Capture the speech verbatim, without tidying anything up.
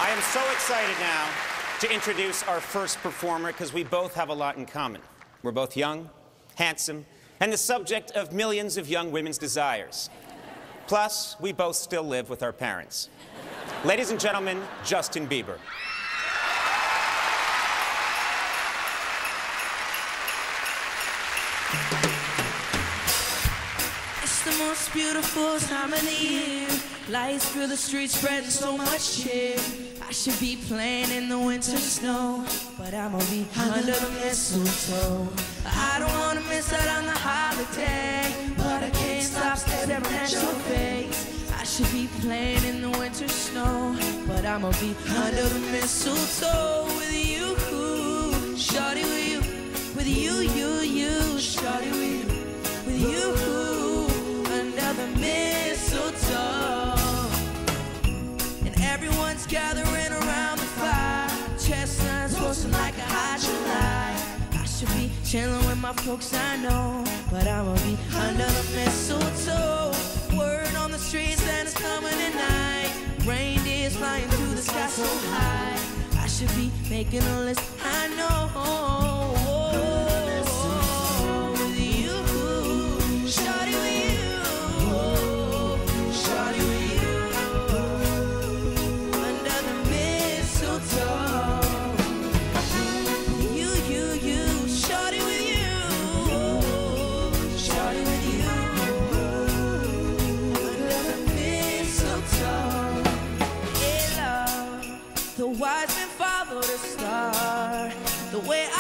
I am so excited now to introduce our first performer because we both have a lot in common. We're both young, handsome, and the subject of millions of young women's desires. Plus, we both still live with our parents. Ladies and gentlemen, Justin Bieber. It's the most beautiful time of the year. Lights through the streets spreading so much cheer. I should be playing in the winter snow, but I'ma be under the mistletoe. I don't wanna miss out on the holiday, but I can't stop staring at your face. I should be playing in the winter snow, but I'ma be under the mistletoe with you, shawty with you, with you, you, you, shawty with you, with you, under the mistletoe. And everyone's gathering around the fire, chestnuts roasting like a hot July. I should be chilling with my folks, I know, but I'ma be under the mistletoe. Word on the streets that it's coming at night. Reindeers flying through the sky so high. I should be making a list, I know. With you, shawty with you, shawty with you, under the mistletoe. You, you, you, shawty with you, shawty with you, under the mistletoe. Yeah, love, the wise men follow the star. The way I